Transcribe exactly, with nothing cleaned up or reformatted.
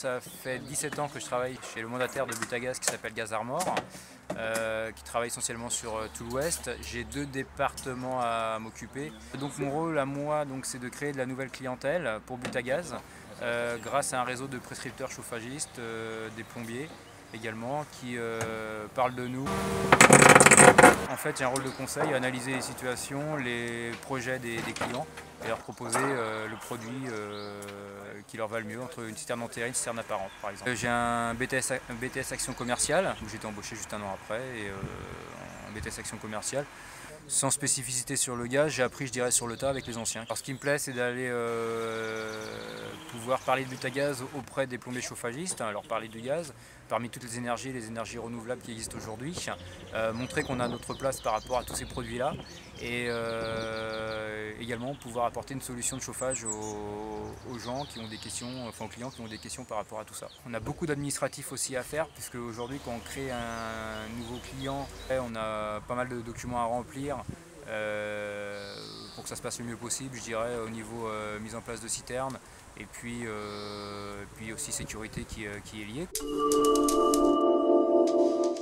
Ça fait dix-sept ans que je travaille chez le mandataire de Butagaz qui s'appelle Gaz Armor, euh, qui travaille essentiellement sur euh, tout l'Ouest. J'ai deux départements à m'occuper. Donc mon rôle à moi, c'est de créer de la nouvelle clientèle pour Butagaz, euh, grâce à un réseau de prescripteurs chauffagistes, euh, des plombiers également, qui euh, parlent de nous. En fait, j'ai un rôle de conseil, analyser les situations, les projets des, des clients et leur proposer euh, le produit euh, qui leur va le mieux entre une citerne enterrée et une citerne apparente, par exemple. J'ai un B T S, un B T S Action Commerciale, où j'ai été embauché juste un an après, et euh, un B T S Action Commerciale. Sans spécificité sur le gaz, j'ai appris, je dirais, sur le tas avec les anciens. Alors, ce qui me plaît, c'est d'aller euh, pouvoir parler de Butagaz auprès des plombiers chauffagistes, hein, leur parler du gaz, parmi toutes les énergies, les énergies renouvelables qui existent aujourd'hui, euh, montrer qu'on a notre place par rapport à tous ces produits-là, et euh, également pouvoir apporter une solution de chauffage aux, aux gens qui ont des questions, enfin aux clients qui ont des questions par rapport à tout ça. On a beaucoup d'administratifs aussi à faire, puisque aujourd'hui, quand on crée un nouveau client, on a pas mal de documents à remplir. Euh, pour que ça se passe le mieux possible, je dirais, au niveau euh, mise en place de citernes et puis, euh, puis aussi sécurité qui, euh, qui est liée.